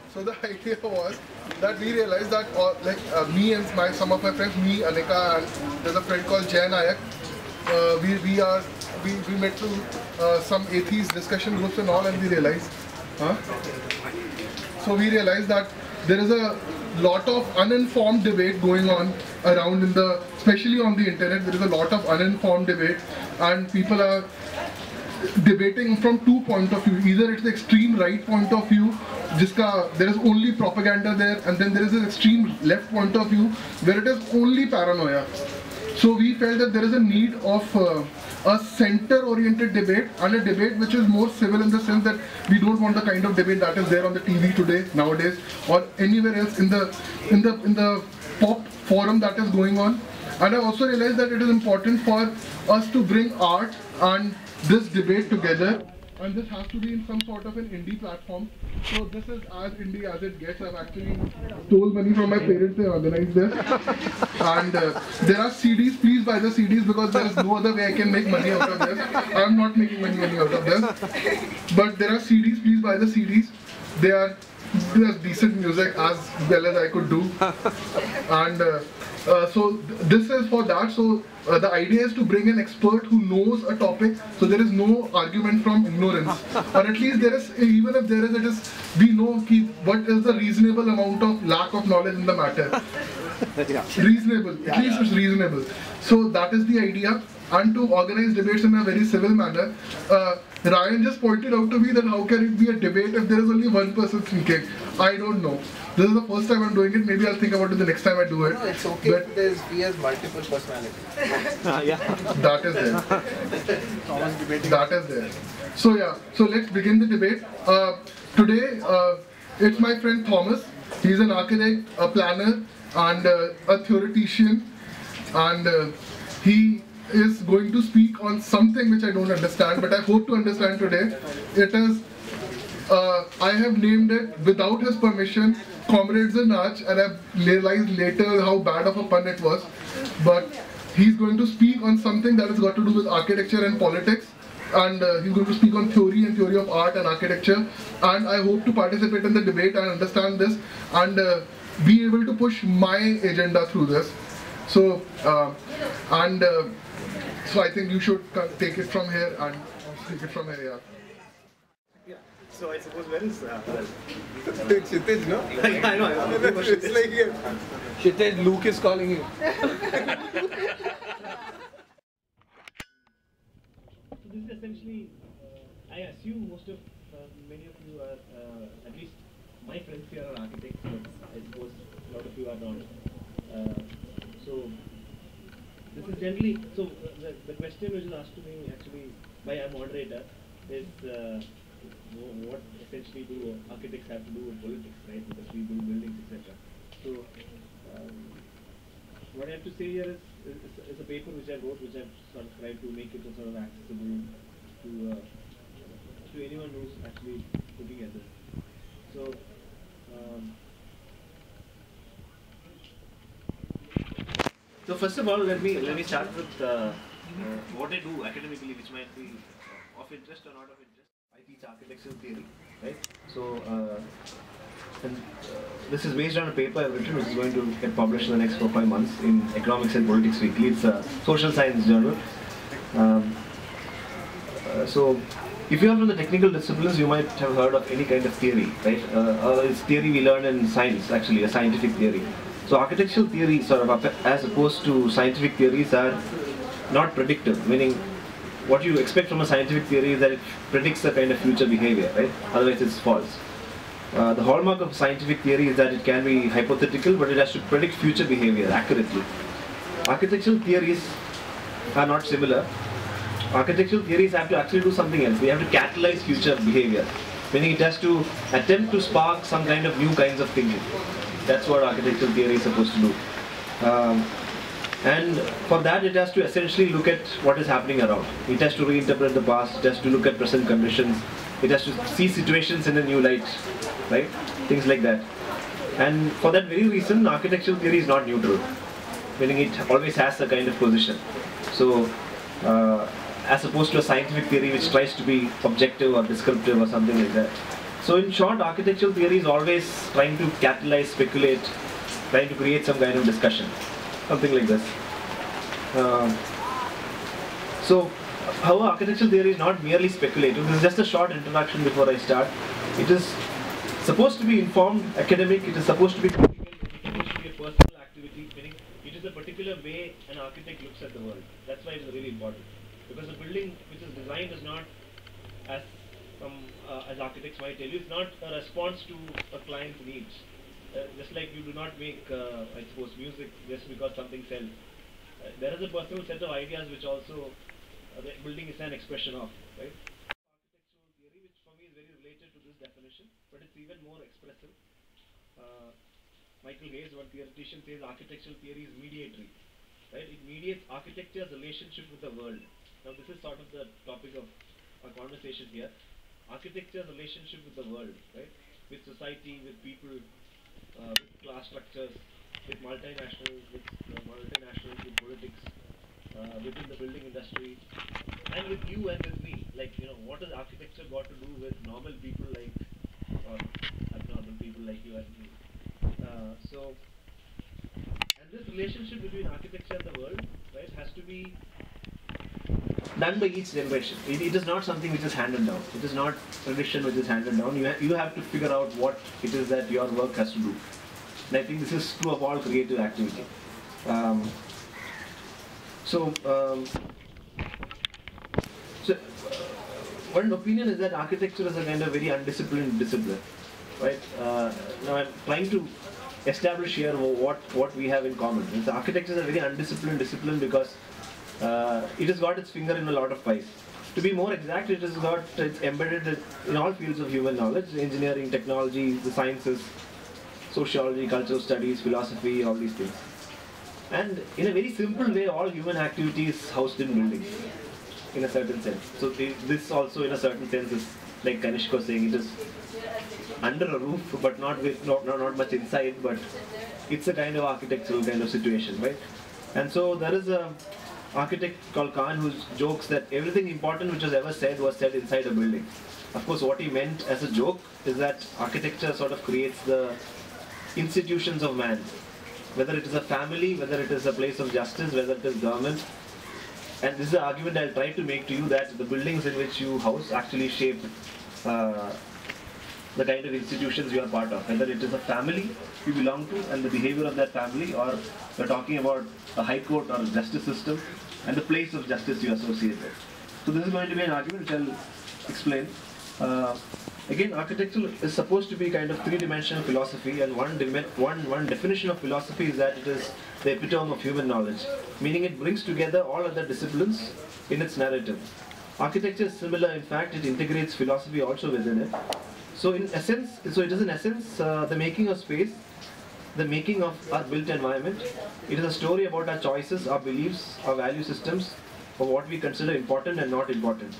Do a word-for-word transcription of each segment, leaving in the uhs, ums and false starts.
So the idea was that we realized that all, like uh, me and my some of my friends, me, Anika, and there's a friend called Jay Nayak. Uh, we we are we, we met to uh, some atheist discussion groups and all, and we realized, huh? So we realized that there is a lot of uninformed debate going on around in the, especially on the internet. There is a lot of uninformed debate, and people are debating from two points of view. Either it's the extreme right point of view, jiska there is only propaganda there, and then there is an extreme left point of view where it is only paranoia. So we felt that there is a need of uh, a center-oriented debate, and a debate which is more civil in the sense that we don't want the kind of debate that is there on the T V today, nowadays, or anywhere else in the in the in the pop forum that is going on. And I also realized that it is important for us to bring art and this debate together, and this has to be in some sort of an indie platform. So this is as indie as it gets. I've actually stole money from my parents to organize this. And uh, there are C Ds, please buy the C Ds because there is no other way I can make money out of this. I'm not making money, money out of this. But there are C Ds, please buy the C Ds. They are, they are decent music as well as I could do. And uh, uh, so th this is for that. So Uh, the idea is to bring an expert who knows a topic, so there is no argument from ignorance, or at least there is, even if there is, it is, we know ki, what is the reasonable amount of lack of knowledge in the matter. Reasonable, at least it's reasonable. So that is the idea, and to organize debates in a very civil manner. Uh, Ryan just pointed out to me that how can it be a debate if there is only one person speaking? I don't know. This is the first time I'm doing it. Maybe I'll think about it the next time I do it. No, it's okay but if there's, he has multiple personalities. uh, yeah. That is there. That is there. So yeah, so let's begin the debate. Uh, today, uh, it's my friend Thomas. He's an architect, a planner, and uh, a theoretician. And uh, he is going to speak on something which I don't understand, but I hope to understand today. It is, uh, I have named it, without his permission, Comrades in Arch, and I've realized later how bad of a pun it was. But he's going to speak on something that has got to do with architecture and politics. And uh, he's going to speak on theory and theory of art and architecture. And I hope to participate in the debate and understand this and uh, be able to push my agenda through this. So, uh, and uh, so I think you should take it from here and take it from here, yeah. Yeah. So I suppose where is uh, Kshitij, no? I know, I know. It's like here. Kshitij, Luke is calling you. So this is essentially, uh, I assume most of, uh, many of you are, uh, at least my friends here are architects, but I suppose a lot of you are not. Uh, so this is generally, so uh, the, the question which is asked to me actually by a moderator is uh, what essentially do architects have to do with politics, right? Because we build buildings, et cetera. So um, what I have to say here is, is, is a paper which I wrote, which I've sort of tried to make it sort of accessible to uh, to anyone who's actually looking at this. So. Um, So first of all, let me let me start with uh, uh, what I do academically, which might be uh, of interest or not of interest. I teach architectural theory, right? So, uh, and uh, this is based on a paper I've written, which is going to get published in the next four five months in Economics and Politics Weekly. It's a social science journal. Um, uh, so, if you are from the technical disciplines, you might have heard of any kind of theory, right? Uh, uh, it's theory we learn in science, actually, a scientific theory. So architectural theories, sort of, as opposed to scientific theories, are not predictive, meaning what you expect from a scientific theory is that it predicts a kind of future behavior, right? Otherwise it's false. Uh, the hallmark of scientific theory is that it can be hypothetical, but it has to predict future behavior accurately. Architectural theories are not similar. Architectural theories have to actually do something else. They have to catalyze future behavior, meaning it has to attempt to spark some kind of new kinds of thinking. That's what architectural theory is supposed to do. Um, and for that it has to essentially look at what is happening around. It has to reinterpret the past, it has to look at present conditions, it has to see situations in a new light, right? Things like that. And for that very reason, architectural theory is not neutral, meaning it always has a kind of position. So, uh, as opposed to a scientific theory which tries to be objective or descriptive or something like that. So in short, architectural theory is always trying to catalyze, speculate, trying to create some kind of discussion, something like this. Uh, so, however, architectural theory is not merely speculative. This is just a short introduction before I start. It is supposed to be informed, academic. It is supposed to be critical. It is supposed to be a personal activity. Meaning, it is a particular way an architect looks at the world. That's why it's really important. Because a building which is designed is not, as some uh, as architects might tell you, it's not a response to a client's needs. Uh, just like you do not make, uh, I suppose, music just because something sells. Uh, there is a personal set of ideas which also uh, the building is an expression of, right? Architectural theory, which for me is very related to this definition, but it's even more expressive. Uh, Michael Hayes, one theoretician, says architectural theory is mediatory, right? It mediates architecture's relationship with the world. Now, this is sort of the topic of our conversation here. Architecture's relationship with the world, right? With society, with people, uh, with class structures, with multinationals, with uh, multinationals, with politics, uh, within the building industry, and with you and with me. Like, you know, what has architecture got to do with normal people like, or abnormal people like you and me? Uh, so, and this relationship between architecture and the world, right, has to be done by each generation. It, it is not something which is handed down. It is not tradition which is handed down. You, ha you have to figure out what it is that your work has to do. And I think this is true of all creative activity. Um, so, um, so uh, one opinion is that architecture is a kind of very undisciplined discipline, right? Uh, now I'm trying to establish here what what we have in common. The architecture is a very undisciplined discipline because uh, it has got its finger in a lot of pies. To be more exact, it has got it's embedded in all fields of human knowledge: engineering, technology, the sciences, sociology, cultural studies, philosophy, all these things. And in a very simple way, all human activity is housed in buildings, in a certain sense. So this also, in a certain sense, is like Kanishka was saying, it is under a roof, but not with not, not not much inside. But it's a kind of architectural kind of situation, right? And so there is a architect called Kahn who jokes that everything important which was ever said was said inside a building. Of course, what he meant as a joke is that architecture sort of creates the institutions of man, whether it is a family, whether it is a place of justice, whether it is government. And this is the argument I'll try to make to you, that the buildings in which you house actually shape uh, the kind of institutions you are part of, whether it is a family you belong to and the behavior of that family, or we're talking about a high court or a justice system and the place of justice you associate with. So this is going to be an argument which I'll explain. Uh, again, architecture is supposed to be kind of three-dimensional philosophy, and one, one, one definition of philosophy is that it is the epitome of human knowledge, meaning it brings together all other disciplines in its narrative. Architecture is similar. In fact, it integrates philosophy also within it. So in essence, so it is in essence uh, the making of space, the making of our built environment. It is a story about our choices, our beliefs, our value systems, of what we consider important and not important.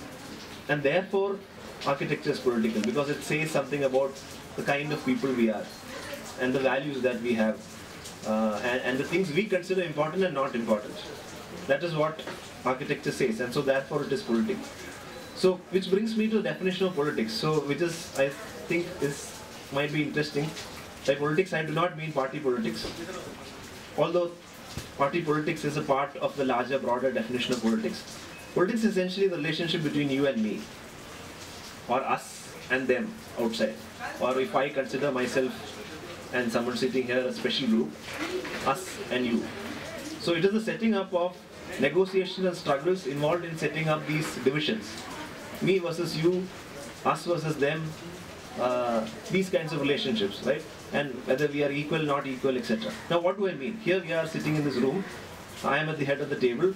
And therefore, architecture is political because it says something about the kind of people we are and the values that we have uh, and, and the things we consider important and not important. That is what architecture says, and so therefore it is political. So, which brings me to the definition of politics. So, which is, I think, is might be interesting. By politics, I do not mean party politics, although party politics is a part of the larger, broader definition of politics. Politics is essentially the relationship between you and me, or us and them outside. Or if I consider myself and someone sitting here a special group, us and you. So it is the setting up of negotiations and struggles involved in setting up these divisions. Me versus you, us versus them, uh, these kinds of relationships, right? And whether we are equal, not equal, et cetera. Now what do I mean? Here we are sitting in this room, I am at the head of the table,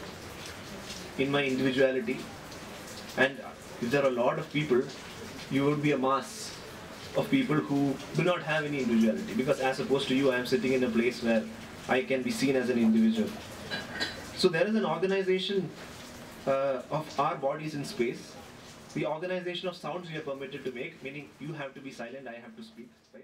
in my individuality, and if there are a lot of people, you would be a mass of people who do not have any individuality, because as opposed to you, I am sitting in a place where I can be seen as an individual. So there is an organization uh, of our bodies in space, the organization of sounds we are permitted to make, meaning you have to be silent, I have to speak, right?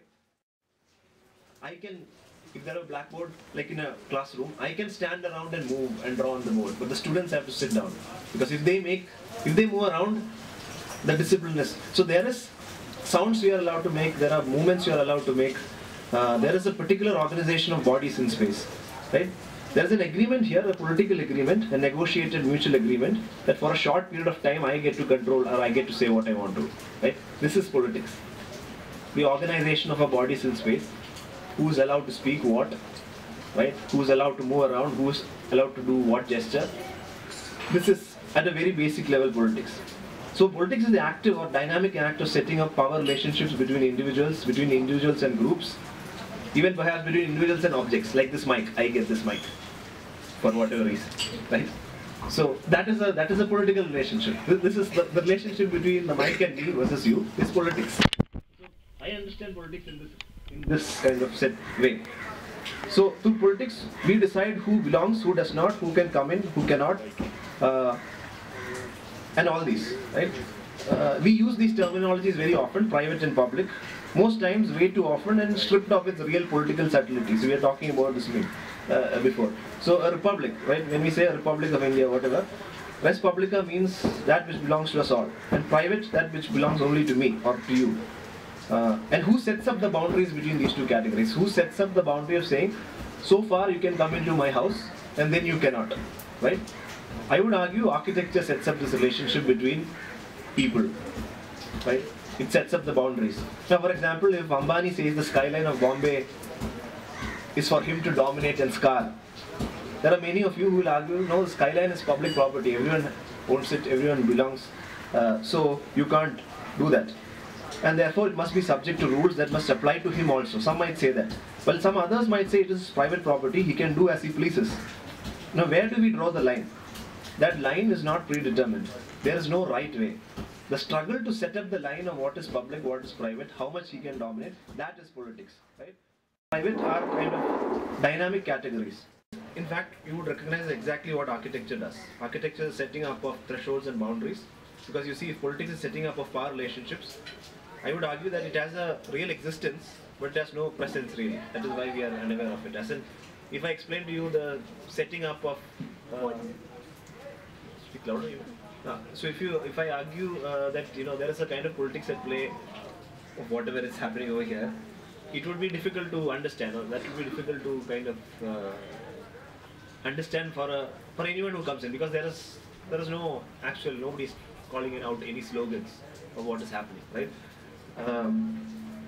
I can, if there are a blackboard, like in a classroom, I can stand around and move and draw on the board, but the students have to sit down, because if they make, if they move around, the discipline is. So there is sounds we are allowed to make, there are movements you are allowed to make. Uh, there is a particular organization of bodies in space, right? There is an agreement here, a political agreement, a negotiated mutual agreement, that for a short period of time I get to control or I get to say what I want to, right? This is politics. The organization of a bodies in space, who is allowed to speak what, right? Who is allowed to move around, who is allowed to do what gesture. This is at a very basic level politics. So politics is the active or dynamic act of setting up power relationships between individuals, between individuals and groups, even perhaps between individuals and objects, like this mic. I get this mic for whatever reason, right? So that is a that is a political relationship. This is the, the relationship between the mic and me versus you is politics. So I understand politics in this in this kind of set way. So through politics, we decide who belongs, who does not, who can come in, who cannot, uh, and all these, right? Uh, we use these terminologies very often, private and public, most times way too often and stripped of its real political subtleties. We are talking about this thing uh, before. So a republic, right? When we say a Republic of India, whatever, res publica means that which belongs to us all, and private, that which belongs only to me or to you. Uh, and who sets up the boundaries between these two categories? Who sets up the boundary of saying, so far you can come into my house and then you cannot, right? I would argue architecture sets up this relationship between people, right? It sets up the boundaries. Now, for example, if Ambani says the skyline of Bombay is for him to dominate and scar, there are many of you who will argue, no, the skyline is public property, everyone owns it, everyone belongs, uh, so you can't do that. And therefore it must be subject to rules that must apply to him also. Some might say that. Well, some others might say it is private property, he can do as he pleases. Now, where do we draw the line? That line is not predetermined. There is no right way. The struggle to set up the line of what is public, what is private, how much he can dominate, that is politics, right? Private are kind of dynamic categories. In fact, you would recognize exactly what architecture does. Architecture is setting up of thresholds and boundaries, because you see, if politics is setting up of power relationships, I would argue that it has a real existence, but it has no presence really. That is why we are unaware of it. As in, if I explain to you the setting up of, uh, speak louder. You. Uh, so if you, if I argue uh, that you know there is a kind of politics at play of whatever is happening over here, it would be difficult to understand, or that would be difficult to kind of uh, understand for a for anyone who comes in, because there is there is no actual nobody is calling it out any slogans of what is happening, right? Um,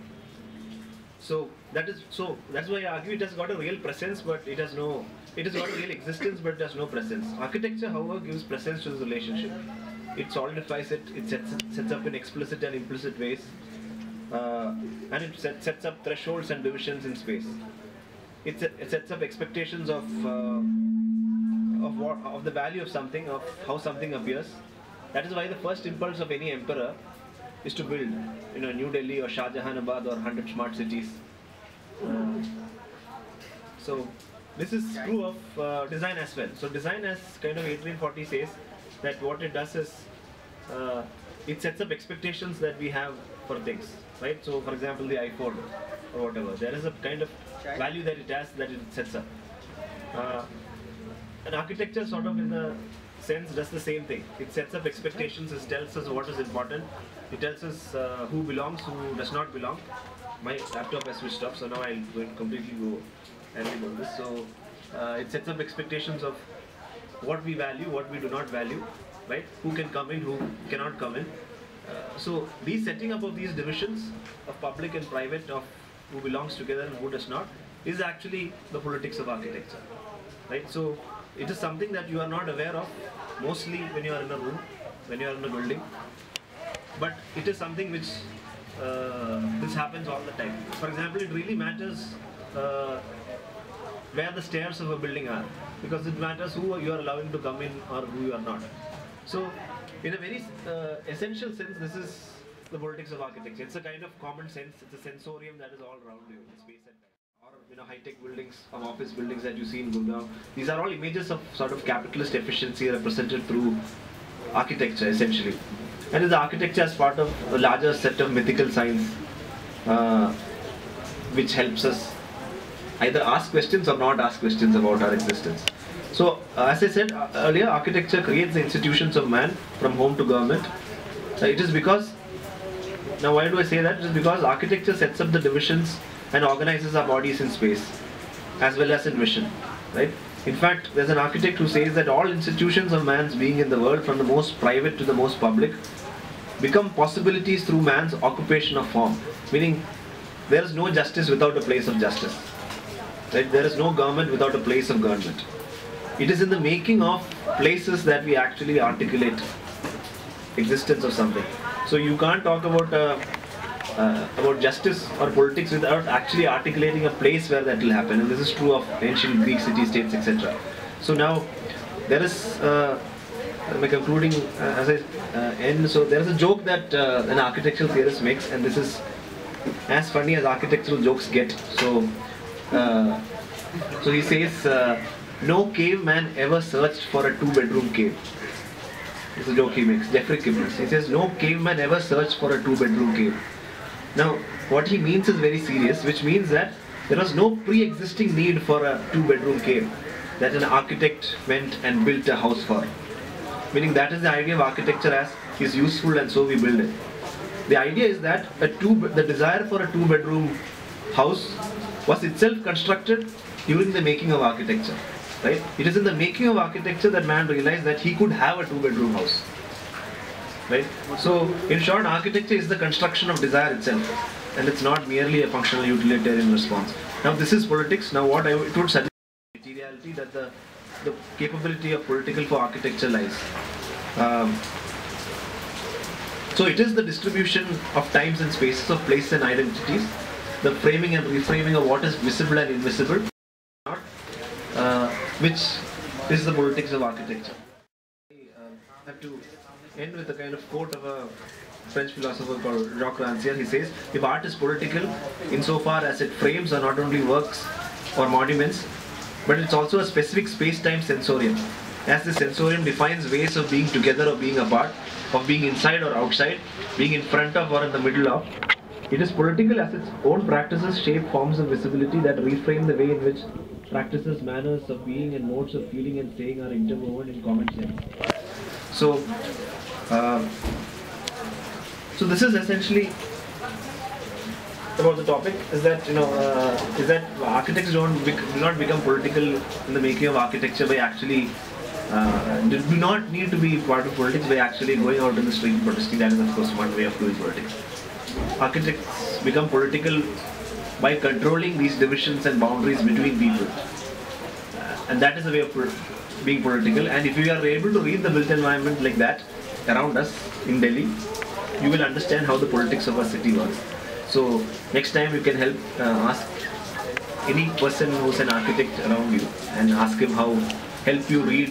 so that is so that's why I argue it has got a real presence, but it has no it has got a real existence, but it has no presence. Architecture, however, gives presence to this relationship. It solidifies it. It sets sets up in explicit and implicit ways, uh, and it set, sets up thresholds and divisions in space. It, it sets up expectations of uh, of what of the value of something, of how something appears. That is why the first impulse of any emperor is to build, you know, New Delhi or Shah Jahanabad or one hundred smart cities. Uh, so this is true of uh, design as well. So design, as kind of eighteen forty says, that what it does is uh, it sets up expectations that we have for things, right? So for example, the iPhone or whatever, there is a kind of value that it has that it sets up. Uh, and architecture sort of in the sense does the same thing. It sets up expectations, it tells us what is important, it tells us uh, who belongs, who does not belong. My laptop has switched off, so now I'll go and completely go and on this. So uh, it sets up expectations of what we value, what we do not value, right? Who can come in, who cannot come in. Uh, so these setting up of these divisions of public and private, of who belongs together and who does not, is actually the politics of architecture, right? So it is something that you are not aware of mostly when you are in a room, when you are in a building, but it is something which uh, this happens all the time. For example, it really matters uh, where the stairs of a building are, because it matters who you are allowing to come in or who you are not. So in a very uh, essential sense, this is the politics of architecture. It's a kind of common sense, it's a sensorium that is all around you in space and time. Or, you know, high-tech buildings, or office buildings that you see in Gurgaon. These are all images of sort of capitalist efficiency represented through architecture, essentially. And it's the architecture as part of a larger set of mythical science, uh, which helps us either ask questions or not ask questions about our existence. So, uh, as I said uh, earlier, architecture creates the institutions of man from home to government. Uh, it is because now why do I say that? Just because architecture sets up the divisions and organizes our bodies in space, as well as in vision, right? In fact, there's an architect who says that all institutions of man's being in the world, from the most private to the most public, become possibilities through man's occupation of form. Meaning, there is no justice without a place of justice. Right? There is no government without a place of government. It is in the making of places that we actually articulate existence of something. So you can't talk about uh, uh, about justice or politics without actually articulating a place where that will happen. And this is true of ancient Greek city-states, et cetera. So now there is, uh, my concluding uh, as I uh, end. So there is a joke that uh, an architectural theorist makes, and this is as funny as architectural jokes get. So, uh, so he says, uh, no caveman ever searched for a two-bedroom cave. It's a joke he makes, Jeffrey Kipnis. He says, no caveman ever searched for a two-bedroom cave. Now, what he means is very serious, which means that there was no pre-existing need for a two-bedroom cave that an architect went and built a house for. Meaning that is the idea of architecture as is useful and so we build it. The idea is that a two, the desire for a two-bedroom house was itself constructed during the making of architecture. Right? It is in the making of architecture that man realized that he could have a two-bedroom house. Right? So, in short, architecture is the construction of desire itself, and it's not merely a functional utilitarian response. Now, this is politics. Now, what I it would suggest materiality that the the capability of political for architecture lies. Um, so, it is the distribution of times and spaces, of places and identities, the framing and reframing of what is visible and invisible, not, uh, which is the politics of architecture. I uh, have to end with a kind of quote of a French philosopher called Jacques Rancière. He says, if art is political insofar as it frames are not only works or monuments, but it's also a specific space-time sensorium, as the sensorium defines ways of being together or being apart, of being inside or outside, being in front of or in the middle of. It is political as its own practices shape forms of visibility that reframe the way in which practices, manners of being and modes of feeling and saying are interwoven in common sense. So, uh, so this is essentially about the topic. Is that you know uh, is that architects don't bec do not become political in the making of architecture by actually uh, do not need to be part of politics by actually going out in the street and protesting. That is of course one way of doing politics. Architects become political by controlling these divisions and boundaries between people, uh, and that is a way of being political. And if you are able to read the built environment like that around us in Delhi, you will understand how the politics of our city works. So next time you can help uh, ask any person who's an architect around you and ask him how help you read,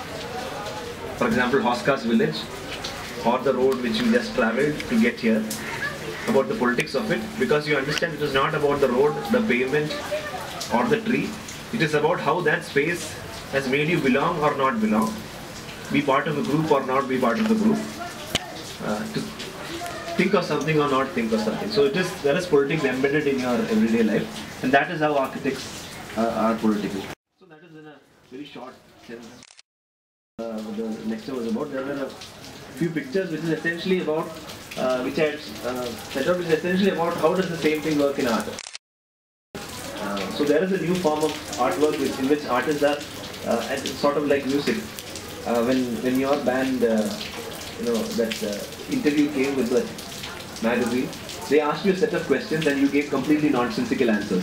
for example, Hoskas village or the road which you just travelled to get here, about the politics of it, because you understand it is not about the road, the pavement or the tree. It is about how that space has made you belong or not belong, be part of a group or not be part of the group, uh, to think of something or not think of something. So it is, there is politics embedded in your everyday life, and that is how architects uh, are political. So that is in a very short sense uh, what the lecture was about. There were a few pictures which is essentially about, uh, which I had uh, set out, which is essentially about how does the same thing work in art. Uh, so there is a new form of artwork which, in which artists are, uh, and it's sort of like music. Uh, when when your band, uh, you know, that uh, interview came with the magazine, they asked you a set of questions and you gave completely nonsensical answers.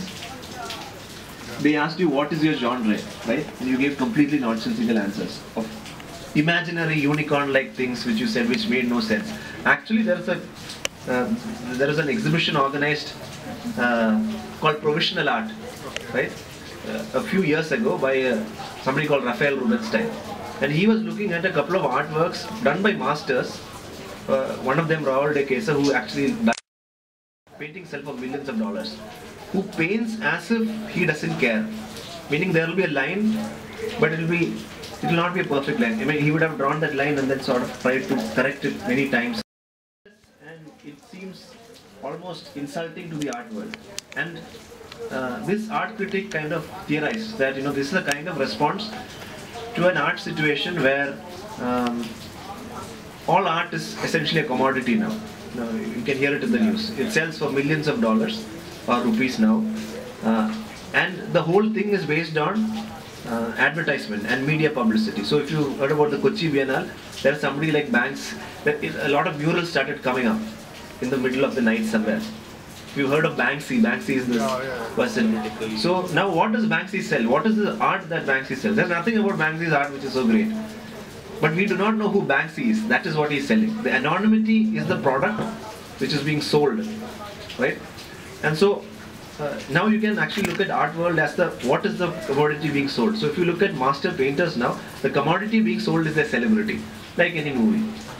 They asked you what is your genre, right? And you gave completely nonsensical answers of imaginary unicorn-like things which you said which made no sense. Actually, there is a uh, there is an exhibition organized uh, called Provisional Art, right? Uh, a few years ago by uh, somebody called Raphael Rubenstein, and he was looking at a couple of artworks done by masters. Uh, one of them, Raul de Quesa, who actually died, painting self of millions of dollars, who paints as if he doesn't care. Meaning there will be a line, but it will be, it will not be a perfect line. I mean, he would have drawn that line and then sort of tried to correct it many times. And it seems almost insulting to the art world. And uh, this art critic kind of theorized that, you know, this is a kind of response to an art situation where um, all art is essentially a commodity now. Now you can hear it in the news. It sells for millions of dollars or rupees now, uh, and the whole thing is based on uh, advertisement and media publicity. So if you heard about the Kochi Biennale, there's somebody like Banks. A lot of murals started coming up in the middle of the night somewhere. You heard of Banksy? Banksy is this Yeah, yeah. person. So now, what does Banksy sell? What is the art that Banksy sells? There's nothing about Banksy's art which is so great. But we do not know who Banksy is. That is what he's selling. The anonymity is the product which is being sold, right? And so uh, now you can actually look at art world as the what is the commodity being sold. So if you look at master painters now, the commodity being sold is their celebrity, like any movie.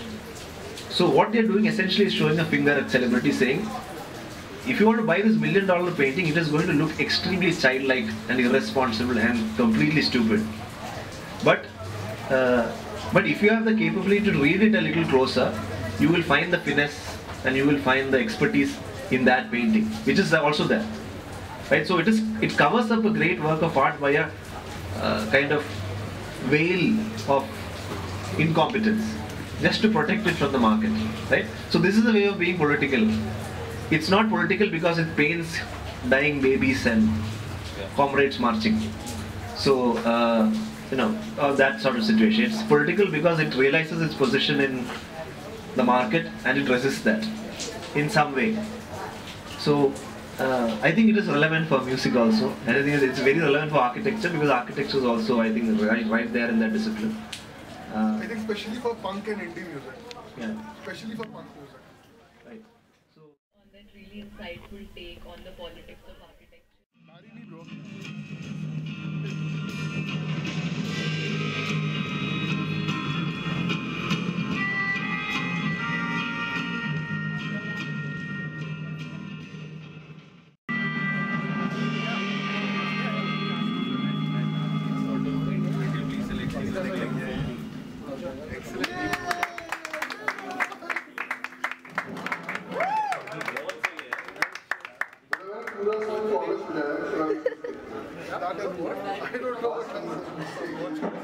So what they're doing essentially is showing a finger at celebrity, saying, if you want to buy this million dollar painting, it is going to look extremely childlike and irresponsible and completely stupid. But uh, but if you have the capability to read it a little closer, you will find the finesse and you will find the expertise in that painting, which is also there, right? So it is it covers up a great work of art by a uh, kind of veil of incompetence, just to protect it from the market, right? So this is a way of being political. It's not political because it paints dying babies and comrades marching. So, uh, you know, uh, that sort of situation. It's political because it realizes its position in the market and it resists that in some way. So, uh, I think it is relevant for music also. And I think it's very relevant for architecture because architecture is also, I think, right, right there in that discipline. Uh, I think especially for punk and indie music. yeah. Especially for punk music. Right. So. On that really insightful take on the politics of architecture. Marry me, bro. That is what I don't know what else to say.